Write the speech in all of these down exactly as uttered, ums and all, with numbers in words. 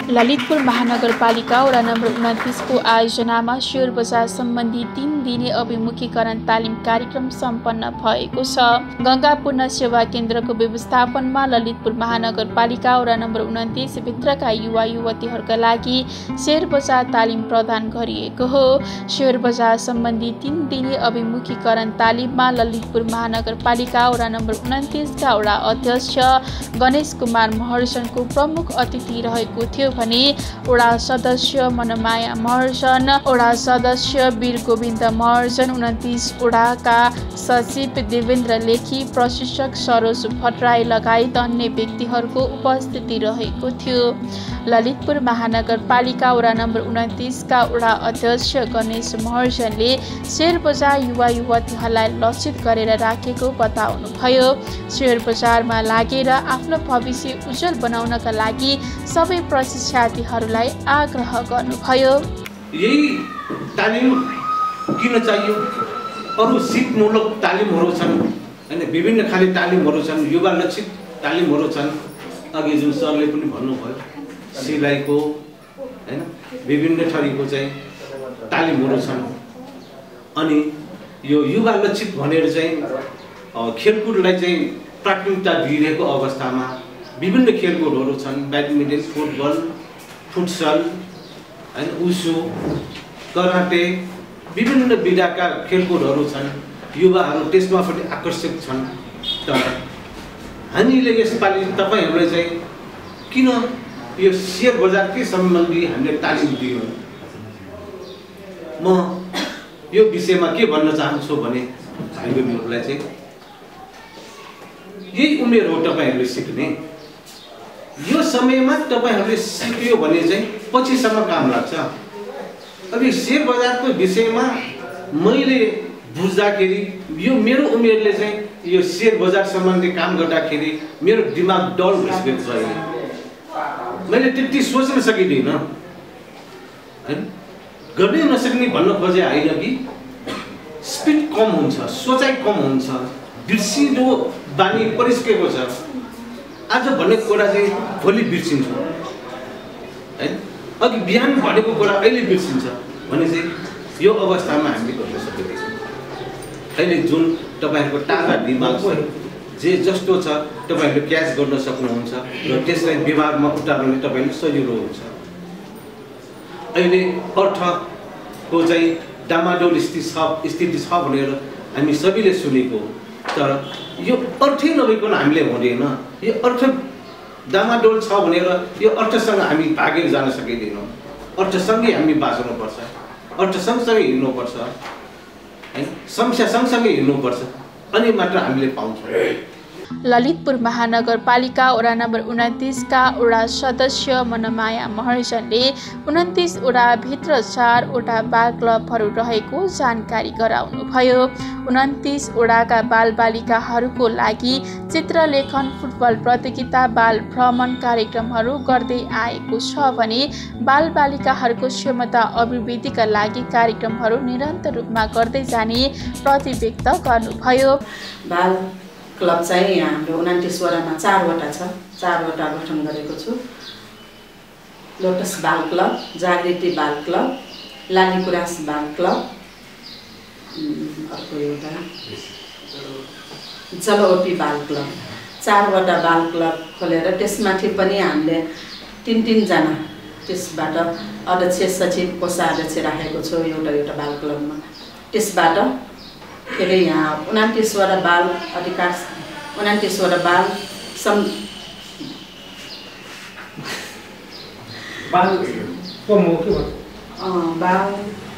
ललितपुर महानगरपालिका वडा नम्बर उन्तिस को आयोजनामा शेयर बजार सम्बन्धी तीन दिने अभिमुखीकरण तालिम कार्यक्रम सम्पन्न भएको छ। गंगा पूर्ण सेवा केन्द्रको व्यवस्थापनमा ललितपुर महानगरपालिका वडा नम्बर उन्तिस भित्रका युवा युवतीहरूका लागि शेयर बजार तालिम प्रदान गरिएको हो। शेयर बजार सम्बन्धी तीन दिने अभिमुखीकरण तालिममा ललितपुर महानगरपालिका वडा नम्बर उन्तिस का वडा अध्यक्ष गणेश कुमार महर्जनको प्रमुख अतिथि रहेको थियो भने वडा सदस्य मनमाया महर्जन, वडा सदस्य वीर गोविन्द महर्जन, उन्तिस वडाका सचिव देवेन्द्र लेखी, प्रशिक्षक सरोज भट्टराई लगायत अन्य व्यक्तिहरूको उपस्थिति रहेको थियो। ललितपुर महानगरपालिका वडा नम्बर उन्तिस का वडा अध्यक्ष गणेश महर्जनले शेयर बजार युवा युवतीहरूलाई लक्षित गरेर राखेको बताउनुभयो। शेयर बजारमा लागेर आफ्नो भविष्य उज्जवल बनाउनका लागि सबै प्रशिक्षार्थीहरूलाई आग्रह गर्नुभयो। यही तालिम किन चाहियो? अरू सिपमूलक तालिमहरू छन् हैन, विभिन्न खाले तालिमहरू छन्, युवा लक्षित तालिमहरू छन्। अघि जुन सरले पनि भन्नुभयो सिलाइको हैन विभिन्न थरीको चाहिँ तालिमहरू छन्। अनि यो युवा लक्षित भनेर चाहिँ खेलकुदलाई चाहिँ प्राथमिकता दिइरहेको अवस्थामा विभिन्न खेलकुदहरू छन्। ब्याडमिन्टन, फुटबल, फुटसल हैन, उसु, कराटे, विभिन्न विधाका खेलकुदहरू छन्। युवाहरू त्यसमा पनि आकर्षित छन्। तर हामीले यसपालि तपाईहरुले चाहिँ किन यो शेयर बजारकै सम्बन्धी हामीले तालिम दियौं? म यो विषयमा के भन्न चाहन्छु भने भाइबहरुलाई चाहिँ यही उमेर हो तपाईहरुले सिक्ने। यो समयमा तपाईहरुले सिक्यो भने चाहिँ पछिसम्म काम लाग्छ। अब यो शेयर बजारको विषयमा मैले बुझ्दाखेरि यो मेरो उमेरले चाहिँ यो शेयर बजार सम्बन्धी काम गर्दाखेरि मेरो दिमाग डल भइसकेको छ अहिले। मैले त्यति सोच्न सकिदिन हैन, गर्नै नसक्ने भन्न खोजे होइन कि स्पिड कम हुन्छ, सोचाइ कम हुन्छ, बिर्सिँदो बानी परिसकेको छ। आज भनेको कुरा चाहिँ भोलि बिर्सिन्छ हैन, अघि बिहान भनेको कुरा अहिले बिर्सिन्छ भने चाहिँ यो अवस्थामा हामीले गर्न सकिँदैन। अहिले जुन तपाईहरुको ताजा दिमाग छ, जे जस्तो छ तपाईहरुले क्याच गर्न सक्नुहुन्छ र त्यसलाई व्यवहारमा उतार्न तपाईले सजिलो हुन्छ। अहिले अर्थको चाहिँ डामाडोल स्थिति छ स्थिति छ भनेर हामी सबैले सुनेको, तर यो अर्थै नभइकन हामीले हुँदैन। यो अर्थ डामाडोल छ भनेर यो अर्थसँग हामी भागेर जान सकिँदैनौँ। अर्थसँगै हामी बाँच्नुपर्छ, अर्थ सँगसँगै हिँड्नुपर्छ हैन, समस्या सँगसँगै हिँड्नुपर्छ, अनि मात्र हामीले पाउँछौँ। ललितपुर महानगरपालिका वडा नम्बर उन्तिस का वडा सदस्य मनमाया महर्जनले उन्तिस वडा भित्र चारवटा बाल क्लबहरू रहेको जानकारी गराउनुभयो। उन्तिस वडाका बालबालिकाहरूको लागि चित्रलेखन, फुटबल प्रतियोगिता, बाल भ्रमण कार्यक्रमहरू गर्दै आएको छ भने बालबालिकाहरूको क्षमता अभिवृद्धिका लागि कार्यक्रमहरू निरन्तर रूपमा गर्दै जाने प्रतिव्यक्त गर्नुभयो। बाल क्लब चाहिँ हाम्रो उन्तिस वडामा चारवटा छ, चारवटा गठन गरेको छु। लोटस बाल क्लब, जागृति बाल क्लब, लालीगुराँस बाल क्लब, अर्को एउटा जलओपी बाल क्लब, चारवटा बाल क्लब खोलेर त्यसमाथि पनि हामीले तिन तिनजना त्यसबाट अध्यक्ष, सचिव, कोषाध्यक्ष राखेको छु एउटा एउटा बाल क्लबमा। त्यसबाट फेरि यहाँ उन्तिसवटा बाल अधिकार उन्तिसवटा बाल सम बाल कम हो कि बाल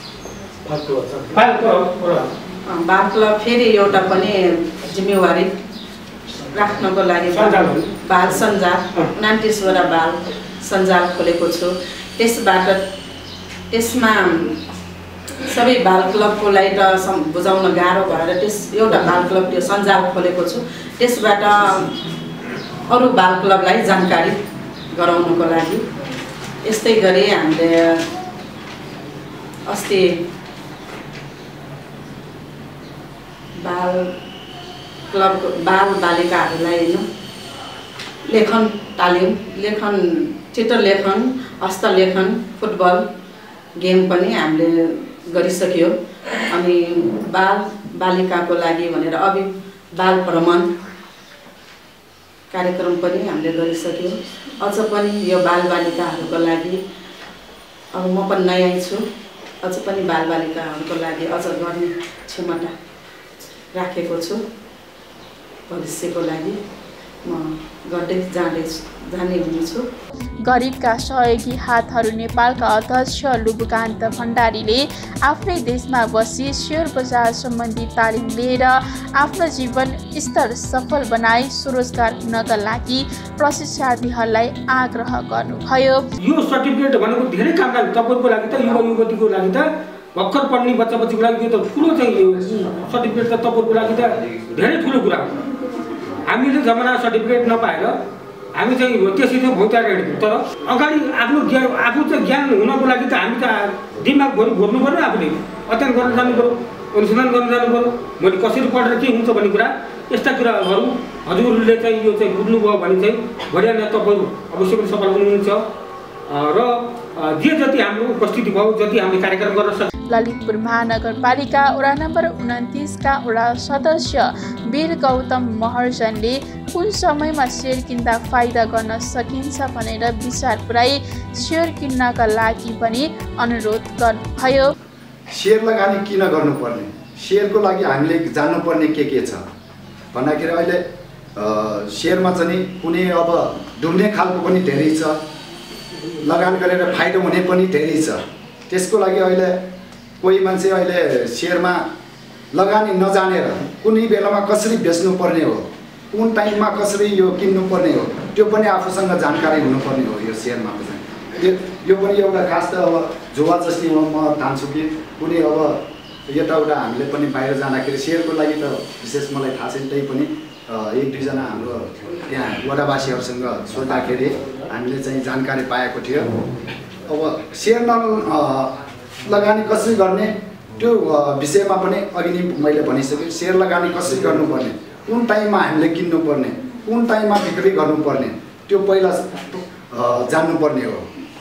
बाल बाल क्लब फेरि एउटा पनि जिम्मेवारी राख्नको लागि बाल सञ्जाल उन्तिसवटा बाल सञ्जाल खोलेको छु। त्यसबाट त्यसमा सबै बाल क्लबको लागि त बुझाउन गाह्रो भएर त्यस एउटा बाल क्लब त्यो सञ्जाल खोलेको छु। त्यसबाट अरू बाल क्लबलाई जानकारी गराउनको लागि यस्तै गरी हामीले अस्ति बाल क्लबको बाल बालिकाहरूलाई लेखन तालिम, लेखन चित्रलेखन, हस्तलेखन, फुटबल गेम पनि हामीले गरिसक्यो। अनि बाल बालिकाको लागि भनेर अभि बाल भ्रमण कार्यक्रम पनि हामीले गरिसक्यो। अझ पनि यो बालबालिकाहरूको लागि अब म पनि नयाँ छु, अझ पनि बालबालिकाहरूको लागि अझ गर्ने क्षमता राखेको छु। भविष्यको लागि म गर्दै जाँदै जाने हुनेछु। गरिबका सहयोगी हातहरू नेपालका अध्यक्ष लुबुकान्त भण्डारीले आफ्नै देशमा बसी शेयर बजार सम्बन्धी तालिम लिएर आफ्नो जीवन स्तर सफल बनाई स्वरोजगार हुनका लागि प्रशिक्षणार्थीहरूलाई आग्रह गर्नुभयो। यो सर्टिफिकेट भनेको धेरै काम लाग्छ तपाईँको लागि त, युवा युवतीको लागि त, भर्खर पढ्ने बच्चा बच्चीको लागि यो त ठुलो चाहिँ यो सर्टिफिकेट त तपाईँको लागि त धेरै ठुलो कुरा हो। हामीले जमाना सर्टिफिकेट नपाएर हामी चाहिँ त्यसै चाहिँ भौतार हिँड्यौँ। तर अगाडि आफ्नो ज्ञान आफू चाहिँ ज्ञान हुनको लागि त हामी त दिमाग भरि घोर्नु पऱ्यो, आफूले अध्ययन गर्न जानु पऱ्यो, अनुसन्धान गर्न जानु पऱ्यो। मैले कसरी पढेर के हुन्छ भन्ने कुरा, यस्ता कुराहरू हजुरहरूले चाहिँ यो चाहिँ बुझ्नुभयो भने चाहिँ भर्या तपाईँहरू अवश्य पनि सफल हुनुहुन्छ। र जे जति हाम्रो उपस्थिति भयो, जति हामीले कार्यक्रम गर्न सक्छौँ। ललितपुर महानगरपालिका वडा नम्बर उन्तिसका वडा सदस्य वीर गौतम महर्जनले कुन समयमा सेयर किन्दा फाइदा गर्न सकिन्छ भनेर विचार पुर्याई सेयर किन्नका लागि पनि अनुरोध गर्नुभयो। सेयर लगानी किन गर्नुपर्ने, सेयरको लागि हामीले जान्नुपर्ने के के छ भन्दाखेरि अहिले सेयरमा चाहिँ कुनै अब डुब्ने खालको पनि धेरै छ, लगान गरेर फाइदा हुने पनि धेरै छ। त्यसको लागि अहिले कोही मान्छे अहिले सेयरमा लगानी नजानेर कुनै बेलामा कसरी बेच्नुपर्ने हो, कुन टाइममा कसरी यो किन्नुपर्ने हो, त्यो पनि आफूसँग जानकारी हुनुपर्ने हो। यो सेयरमा चाहिँ यो पनि एउटा खास त अब जुवा जस्तै हो। म ठान्छु कि कुनै अब यताउता हामीले पनि बाहिर जाँदाखेरि सेयरको लागि त विशेष मलाई थाहा छैन, त्यही पनि एक दुईजना हाम्रो त्यहाँ वडावासीहरूसँग सोद्धाखेरि हामीले चाहिँ जानकारी पाएको थियो। अब सेयर न लगानी कसरी गर्ने त्यो विषयमा पनि अघि नै मैले भनिसकेँ। सेयर लगानी कसरी गर्नुपर्ने, कुन टाइममा हामीले किन्नुपर्ने, कुन टाइममा बिक्री गर्नुपर्ने, त्यो पहिला जान्नुपर्ने हो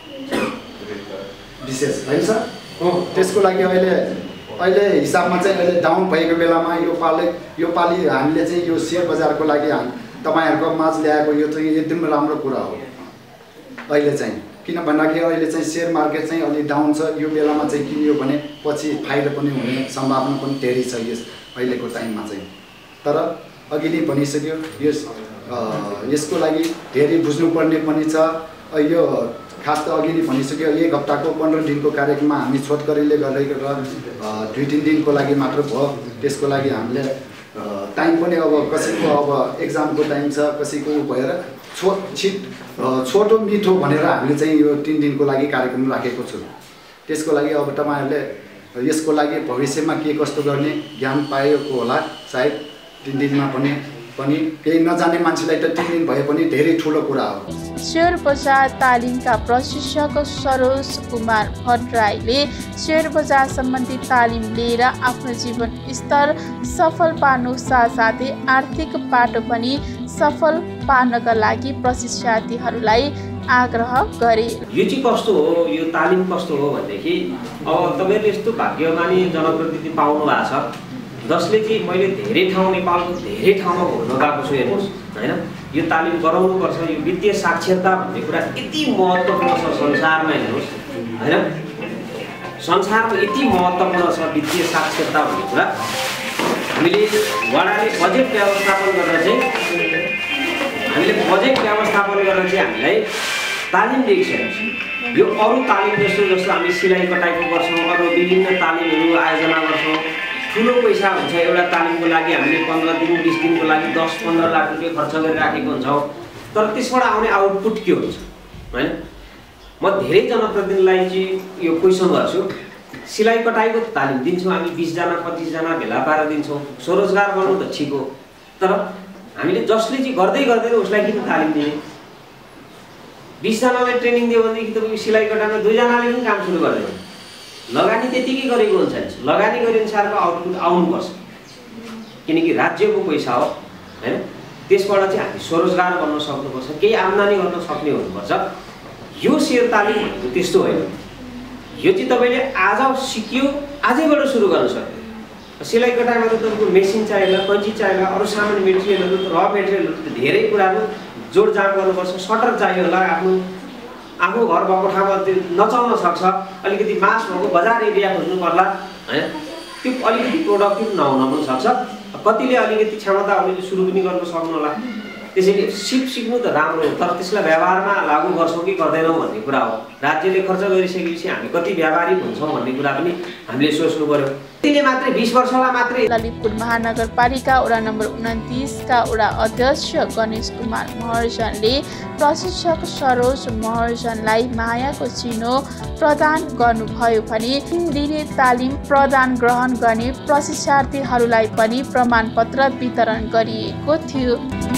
विशेष, होइन सर? त्यसको लागि अहिले अहिले हिसाबमा चाहिँ अहिले डाउन भएको बेलामा यो पालि यो पालि हामीले चाहिँ यो सेयर बजारको लागि तपाईँहरूको माझ ल्याएको यो चाहिँ एकदम राम्रो कुरा हो अहिले चाहिँ। किन भन्दाखेरि अहिले चाहिँ सेयर मार्केट चाहिँ अलि डाउन छ, यो बेलामा चाहिँ किन्यो भने पछि फाइदा पनि हुने सम्भावना पनि धेरै छ यस अहिलेको टाइममा चाहिँ। तर अघि नै भनिसक्यो यस यसको लागि धेरै बुझ्नुपर्ने पनि छ। यो खास त अघि नै भनिसक्यो एक हप्ताको पन्ध्र दिनको कार्यक्रममा हामी छोटकरीले गरेको र दुई तिन दिनको लागि मात्र भयो। त्यसको लागि हामीले टाइम पनि अब कसैको अब एक्जामको टाइम छ, कसैको भएर छो छिट छोटो मिठो भनेर हामीले चाहिँ यो तिन दिनको लागि कार्यक्रम राखेको छु। त्यसको लागि अब तपाईँहरूले यसको लागि भविष्यमा के कस्तो गर्ने ज्ञान पाएको होला सायद। तिन दिनमा पनि पनि केही नजाने मान्छेलाई त तिन दिन भए पनि धेरै ठुलो कुरा हो। शेयर बजार तालिमका प्रशिक्षक सरोज कुमार भट्टराईले शेयर बजार सम्बन्धी तालिम लिएर आफ्नो जीवन स्तर सफल पार्नु साथसाथै आर्थिक बाटो पनि सफल पार्नका लागि प्रशिक्षणार्थीहरूलाई आग्रह गरे। यो चाहिँ कस्तो हो, यो तालिम कस्तो हो भनेदेखि अब तपाईँले यस्तो भाग्यमानी जनप्रतिनिधि पाउनु भएको छ जसले चाहिँ मैले धेरै ठाउँ नेपालको धेरै ठाउँमा घुम्न गएको छु। हेर्नुहोस् होइन, यो तालिम गराउनुपर्छ। यो वित्तीय साक्षरता भन्ने कुरा यति महत्त्वपूर्ण छ संसारमा। हेर्नुहोस् होइन, संसारमा यति महत्त्वपूर्ण छ वित्तीय साक्षरता भन्ने कुरा। हामीले वडाले बजेट व्यवस्थापन गरेर चाहिँ हामीले बजेट व्यवस्थापन गरेर चाहिँ हामीलाई तालिम दिएको छ। यो अरू तालिम जस्तो जस्तो हामी सिलाइ कटाइको गर्छौँ, अरू विभिन्न तालिमहरू आयोजना गर्छौँ। ठुलो पैसा हुन्छ एउटा तालिमको लागि, हामीले पन्ध्र दिन बिस दिनको लागि दस पन्ध्र लाख रुपियाँ खर्च गरिराखेको हुन्छौँ। तर त्यसबाट आउने आउटपुट के हुन्छ होइन? म धेरै जनप्रतिनिधिलाई चाहिँ यो क्वेसन गर्छु। सिलाइ कटाइको तालिम दिन्छौँ हामी, बिसजना पच्चिसजना भेला पारेर दिन्छौँ। स्वरोजगार गर्नु त ठिक हो, तर हामीले जसले चाहिँ गर्दै गर्दैन उसलाई किन तालिम दिने? बिसजनालाई ट्रेनिङ दियो भनेदेखि तपाईँको सिलाइ कटाइमा दुईजनाले पनि काम सुरु गर्दैन। लगानी त्यतिकै गरेको हुन्छ, लगानी गरे अनुसारको आउटपुट आउनुपर्छ, किनकि राज्यको पैसा हो होइन। त्यसबाट चाहिँ हामी स्वरोजगार गर्न सक्नुपर्छ, केही आम्दानी गर्न सक्ने हुनुपर्छ। यो सेयर तालिम भनेको त्यस्तो होइन। यो चाहिँ तपाईँले आज सिक्यो आजैबाट सुरु गर्न सक्यो। सिलाइ कटाइमा त तपाईँको मेसिन चाहिएला, कैँची चाहिएला, अरू सामान्य मेटेरियलहरू र मेटेरियलहरू त धेरै कुराहरू जोडजाड गर्नुपर्छ। सटर चाहियो होला, आफ्नो आफ्नो घर भएको ठाउँमा त्यो नचल्न सक्छ, अलिकति मास भएको बजार एरिया खोज्नु पर्ला होइन, त्यो अलिकति प्रोडक्टिभ नहुन पनि सक्छ। कतिले अलिकति क्षमता अलिकति सुरु पनि गर्न सक्नु होला। त्यसैले सिप सिक्नु त राम्रो हो, तर त्यसलाई व्यवहारमा लागू गर्छौँ कि गर्दैनौँ भन्ने कुरा हो। राज्यले खर्च गरिसकेपछि हामी कति व्यावहारिक हुन्छौँ भन्ने कुरा पनि हामीले सोच्नु पर्यो। त्यसले मात्रै बिस वर्षलाई मात्रै ललितपुर महानगरपालिका वडा नम्बर उन्तिसका वडा अध्यक्ष गणेश कुमार महर्जनले प्रशिक्षक सरोज महर्जनलाई मायाको चिनो प्रदान गर्नुभयो भने तीन दिने तालिम प्रदान ग्रहण गर्ने प्रशिक्षार्थीहरूलाई पनि प्रमाणपत्र वितरण गरिएको थियो।